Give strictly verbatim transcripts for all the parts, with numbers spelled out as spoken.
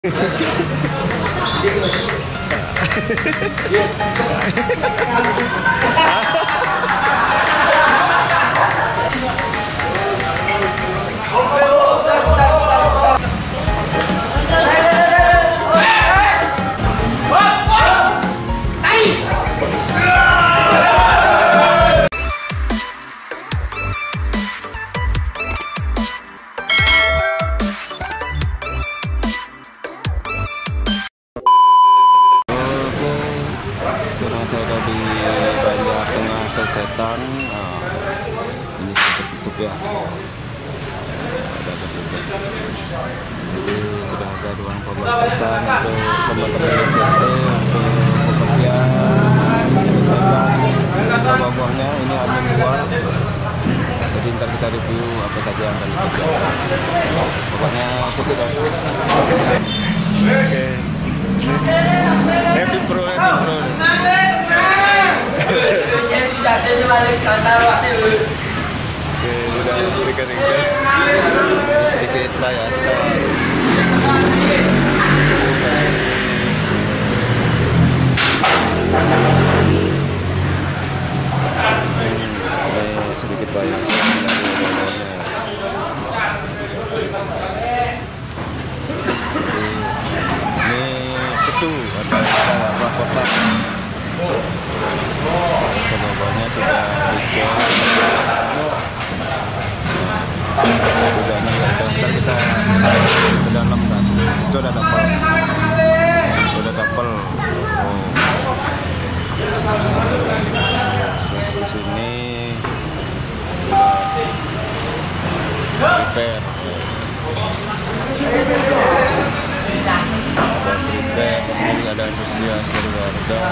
Setan, nah, ini sudah tutup ya, sudah tutup ya. Jadi sudah ada ruang pembatasan untuk teman-teman S T T untuk pekerjaan bawah-bawahnya. Ini admin dua, jadi ntar kita review apa saja yang akan dikerjakan. Pokoknya tutup ya. Oke, happy pro, happy pro. Oke, udah berikan gas sedikit layar. Ini sedikit layar. Ini itu ada apa kotak. Sebabnya sudah hijau, sudah ntar kita ke dalam kan, itu ada dapel, sudah dapel. Oh. Terus di sini repair, ada repair, sini ada antusias dari warga.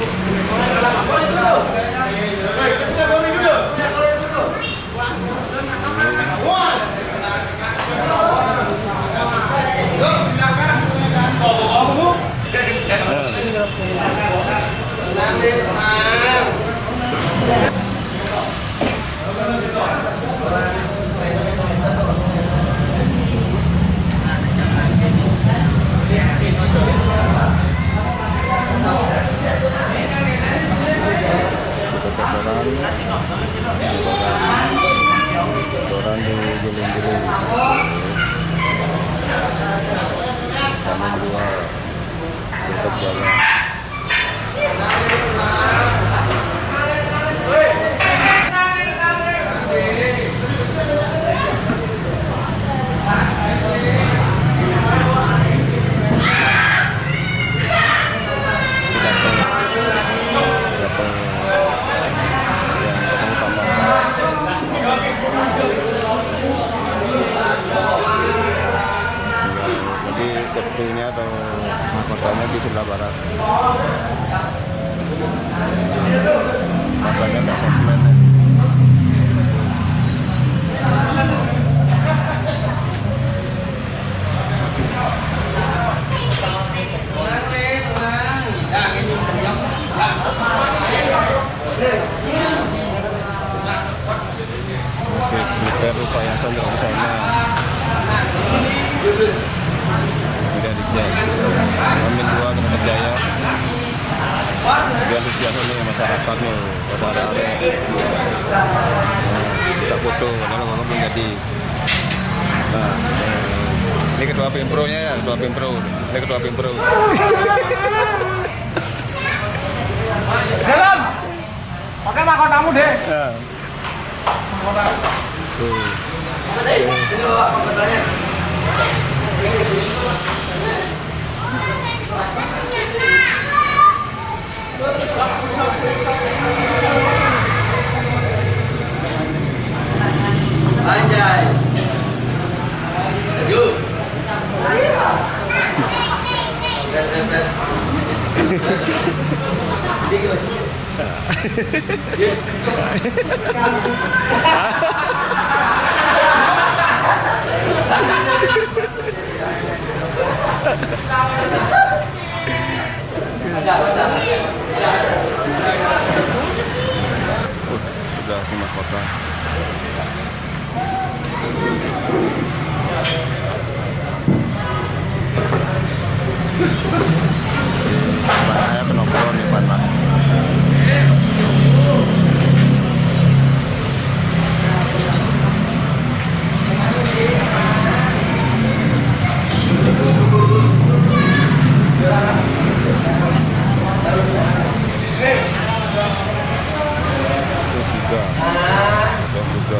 Koran di giling-giling kami dua tetap jalan. Kedainya atau mahkotanya di sebelah barat. Makanya nggak softman ya. Masih prepare upayasan untuk sana. Tidak dicek. Amin dua kena berjaya. Biar biasa nih masyarakat nih pada area. Kita foto kalau ngomong belum jadi. Nah, ini ketua Pempro nya ya, ketua Pempro. Ini ketua Pempro. Jalan. Pakai mahkotamu deh. Ya. Mahkota. Tuh. Sini bawa mahkotanya. Anjay. Let's go. Sudah si mahkota. Saya penopor nih Pak. Terus juga, terus juga.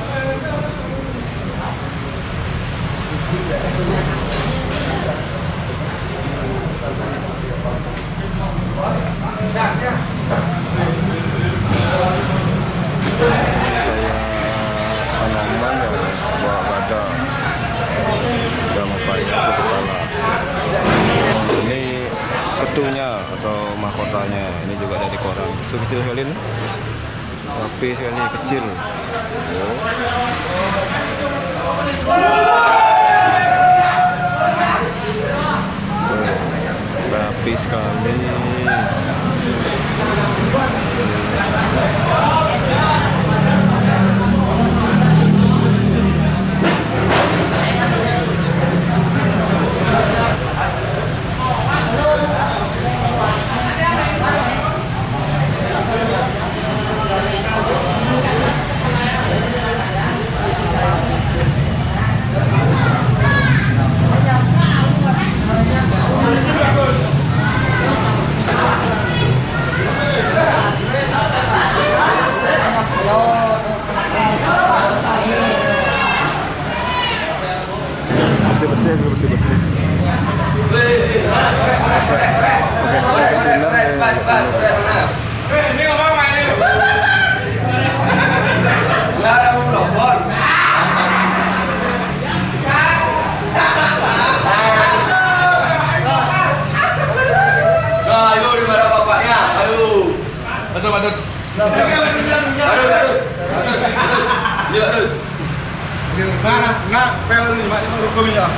Tanaman ya, buah kada sudah membayar satu kepala. Ini ketunya atau mahkotanya, ini juga dari koran. Itu kecil sekali nih, rapi sekali, kecil. Oh. Rapi sekali. Bersih bersih bersih bersih. Ini ngomong mana ini? Nggak ada mau robot. Nah, ayo di mana bapaknya? Ayo. Betul betul. Aduh aduh aduh. Aduh aduh. Mana? Nak pel ni mak ni ruko minyak.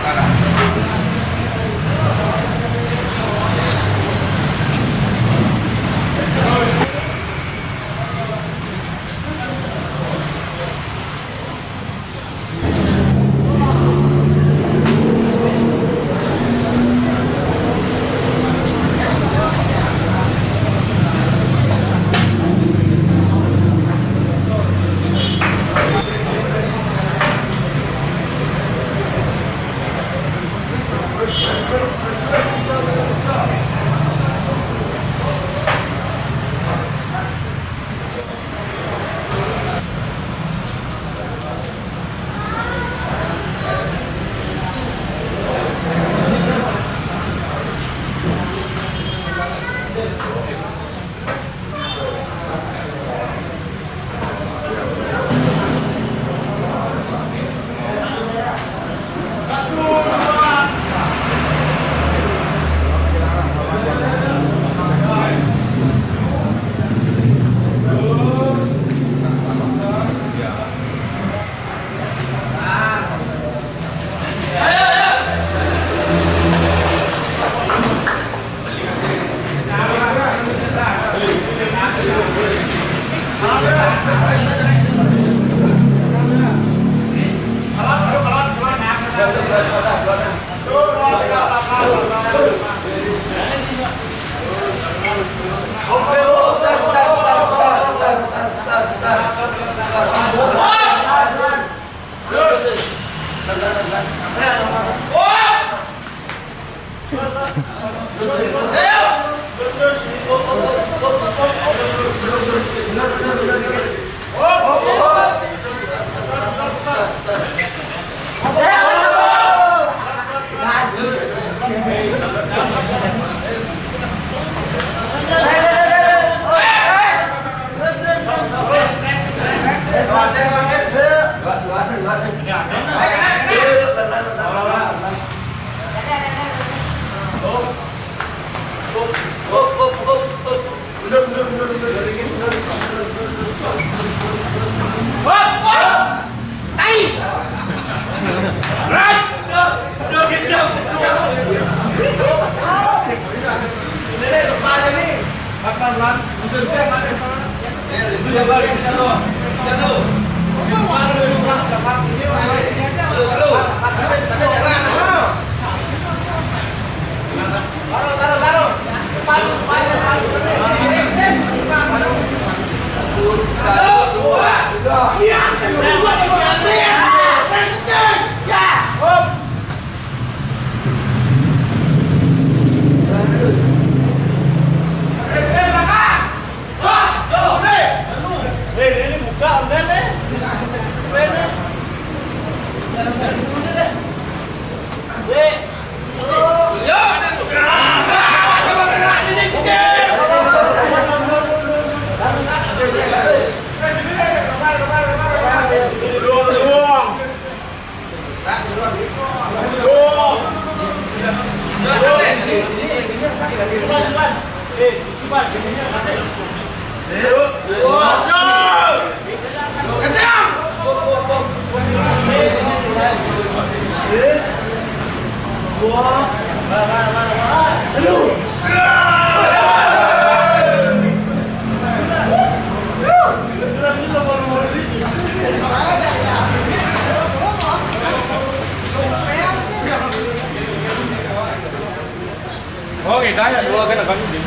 Oke, kaya dua kan akan ini.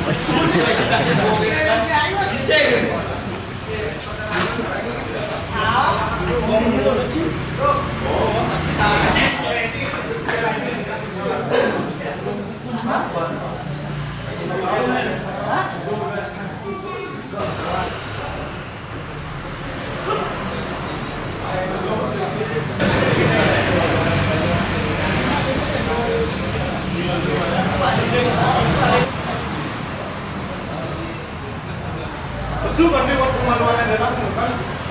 Super nih waktu kemaluan yang datang kan.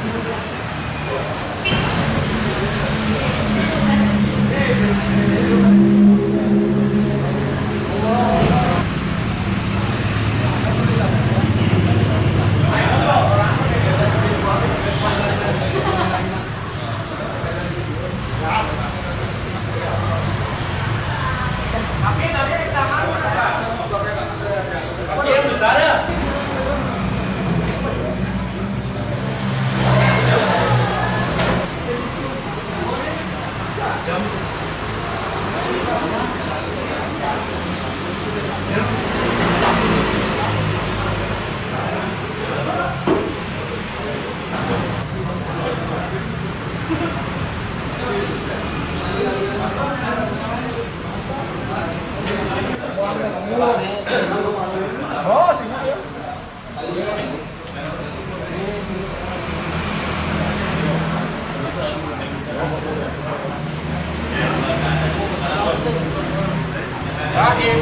Oh, sini ya. Akhir.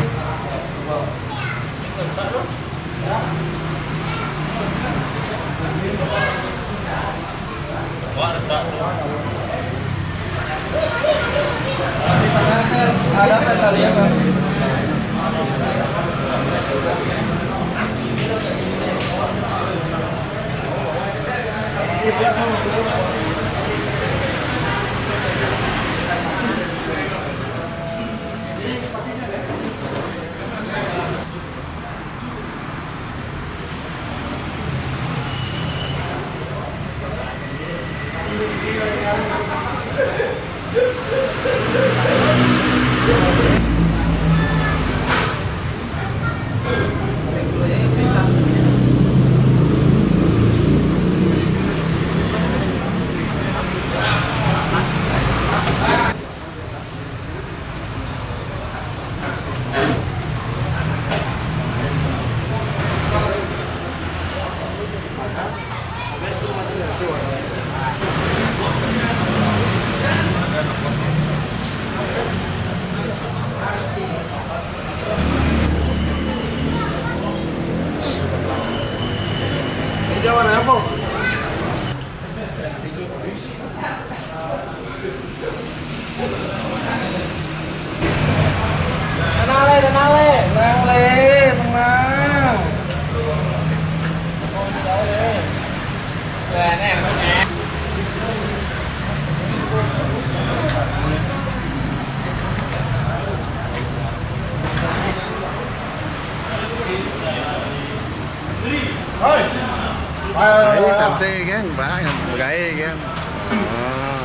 Ada apa tadi ya, Bang? Jawa na po. Tenang, tenang, tenang, tenang. Lên em nè. Ơi. Đấy, santai kan, Pak, yang gaya kan. Oh.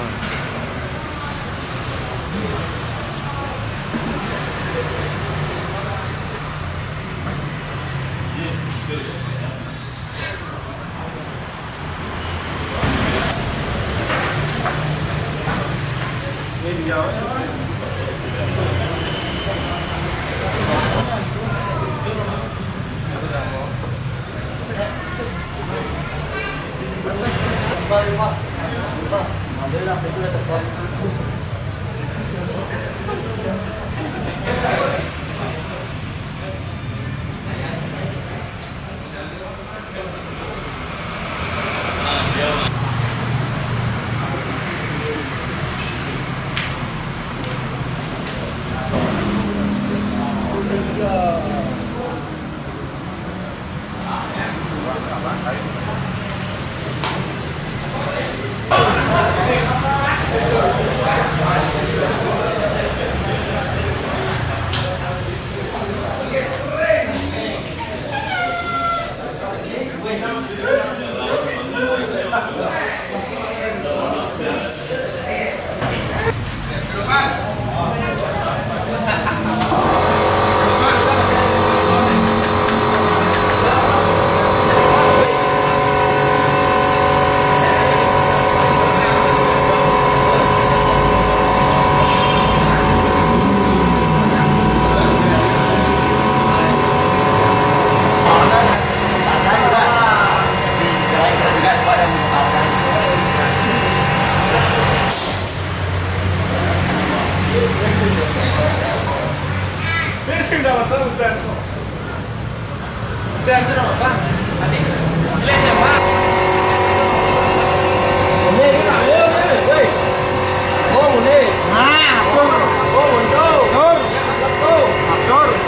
Ini sudah masalah sudah. Sudah sudah masalah. Tadi jelek ya Pak. Ini kita ini, woi. Oh ini. Nah, oh, oh muncul. Tur, tur, tur.